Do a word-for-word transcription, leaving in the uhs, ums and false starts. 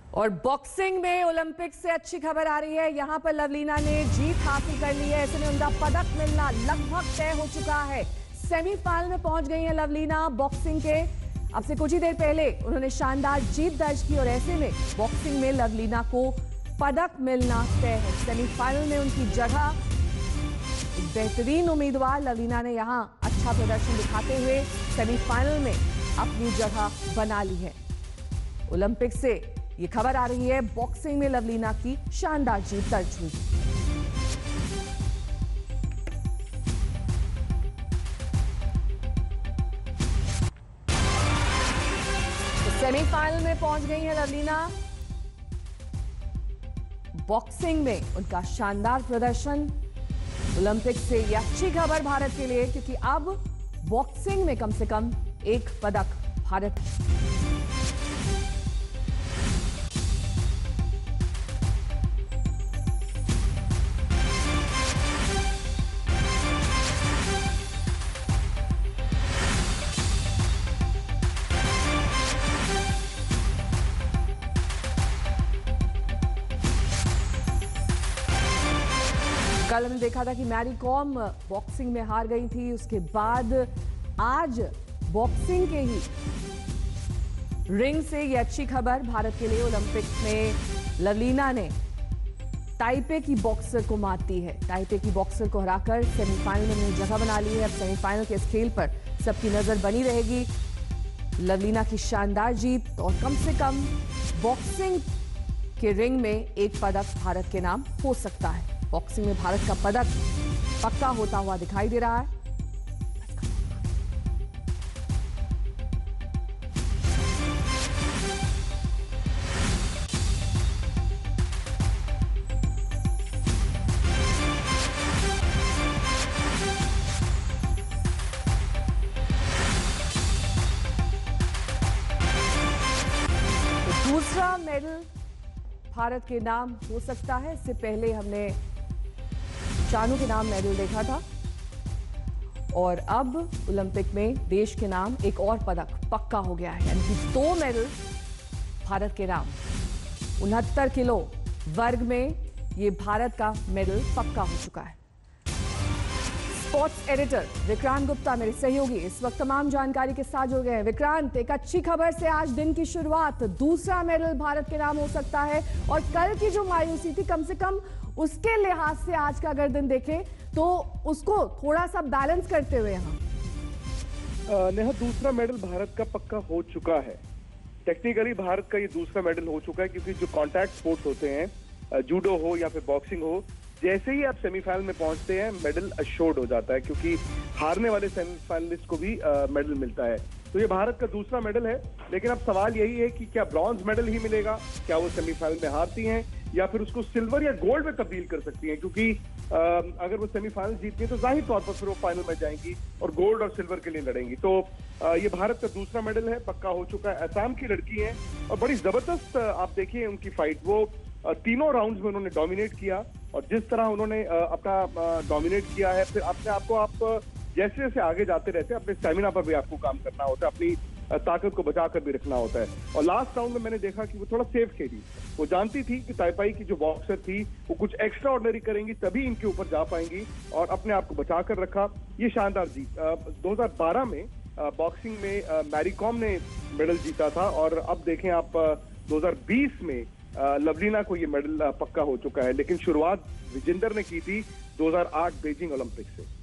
और बॉक्सिंग में ओलंपिक से अच्छी खबर आ रही है। यहां पर लवलीना ने जीत हासिल कर ली है। ऐसे में उनका पदक मिलना लगभग तय हो चुका है। सेमीफाइनल में पहुंच गई है लवलीना बॉक्सिंग के। अब से कुछ ही देर पहले उन्होंने शानदार जीत दर्ज की और ऐसे में बॉक्सिंग में लवलीना को पदक मिलना तय है। सेमीफाइनल में उनकी जगह एक बेहतरीन उम्मीदवार लवलीना ने यहां अच्छा प्रदर्शन दिखाते हुए सेमीफाइनल में अपनी जगह बना ली है। ओलंपिक से ये खबर आ रही है, बॉक्सिंग में लवलीना की शानदार जीत दर्ज हुई। तो सेमीफाइनल में पहुंच गई है लवलीना। बॉक्सिंग में उनका शानदार प्रदर्शन, ओलंपिक से ये अच्छी खबर भारत के लिए, क्योंकि अब बॉक्सिंग में कम से कम एक पदक भारत कल हमने देखा था कि मैरी कॉम बॉक्सिंग में हार गई थी। उसके बाद आज बॉक्सिंग के ही रिंग से ये अच्छी खबर भारत के लिए। ओलंपिक में लवलीना ने ताइपे की बॉक्सर को मात दी है। ताइपे की बॉक्सर को हराकर सेमीफाइनल में उन्होंने जगह बना ली है। अब सेमीफाइनल के इस खेल पर सबकी नजर बनी रहेगी। लवलीना की शानदार जीत और कम से कम बॉक्सिंग के रिंग में एक पदक भारत के नाम हो सकता है। बॉक्सिंग में भारत का पदक पक्का होता हुआ दिखाई दे रहा है। तो दूसरा मेडल भारत के नाम हो सकता है। इससे पहले हमने चानू के नाम मेडल देखा था और अब ओलंपिक में देश के नाम एक और पदक पक्का हो गया है, यानी कि दो मेडल भारत के नाम। उनहत्तर किलो वर्ग में ये भारत का मेडल पक्का हो चुका है। स्पोर्ट्स एडिटर विक्रांत गुप्ता मेरे सहयोगी इस वक्त तमाम जानकारी के साथ जुड़ गए हैं। विक्रांत, एक अच्छी खबर से आज दिन की शुरुआत, दूसरा मेडल भारत के नाम हो सकता है और कल की जो मायूसी थी, कम से कम उसके लिहाज से आज का अगर दिन देखें तो उसको थोड़ा सा बैलेंस करते हुए यहाँ नेहा दूसरा मेडल भारत का पक्का हो चुका है। टेक्निकली भारत का ये दूसरा मेडल हो चुका है, क्योंकि जो कॉन्टैक्ट स्पोर्ट्स होते हैं, जूडो हो या फिर बॉक्सिंग हो, जैसे ही आप सेमीफाइनल में पहुंचते हैं मेडल अश्योर्ड हो जाता है, क्योंकि हारने वाले सेमीफाइनलिस्ट को भी मेडल मिलता है। तो ये भारत का दूसरा मेडल है। लेकिन अब सवाल यही है कि क्या ब्रॉन्ज मेडल ही मिलेगा, क्या वो सेमीफाइनल में हारती हैं या फिर उसको सिल्वर या गोल्ड में तब्दील कर सकती हैं, क्योंकि आ, अगर वो सेमीफाइनल जीतती है तो जाहिर तौर पर फिर वो फाइनल में जाएंगी और गोल्ड और सिल्वर के लिए लड़ेंगी। तो आ, ये भारत का दूसरा मेडल है, पक्का हो चुका है। असम की लड़की है और बड़ी जबरदस्त आप देखिए उनकी फाइट, वो तीनों राउंड्स में उन्होंने डोमिनेट किया और जिस तरह उन्होंने अपना डोमिनेट किया है, फिर अपने आप को आप जैसे जैसे आगे जाते रहते हैं अपने स्टेमिना पर भी आपको काम करना होता है, अपनी ताकत को बचाकर भी रखना होता है। और लास्ट राउंड में मैंने देखा कि वो थोड़ा सेफ खेली। वो जानती थी कि ताइपाई की जो बॉक्सर थी वो कुछ एक्स्ट्रा ऑर्डिनरी करेंगी तभी इनके ऊपर जा पाएंगी, और अपने आप को बचाकर रखा। ये शानदार जीत। दो हजार बारह में बॉक्सिंग में मैरी कॉम ने मेडल जीता था और अब देखें आप दो हजार बीस में लवलीना को ये मेडल पक्का हो चुका है। लेकिन शुरुआत विजेंदर ने की थी दो हजार आठ बीजिंग ओलंपिक से।